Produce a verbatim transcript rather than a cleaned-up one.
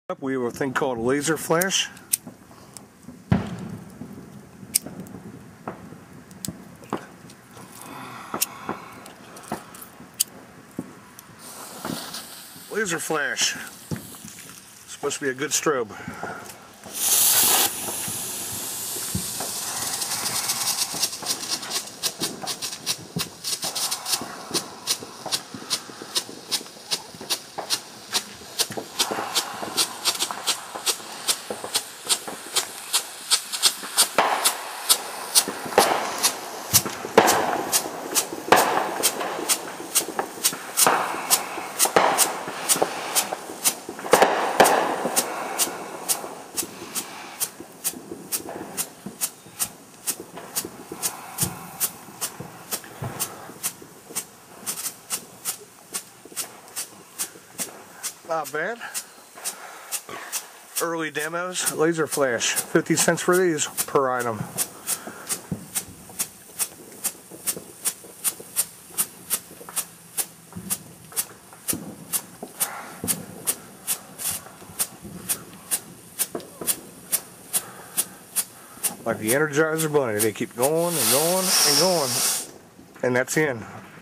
Up, we have a thing called a laser flash. Laser flash. Supposed to be a good strobe. Not bad. Early demos, laser flash, fifty cents for these per item. Like the Energizer Bunny, they keep going and going and going, and that's the end.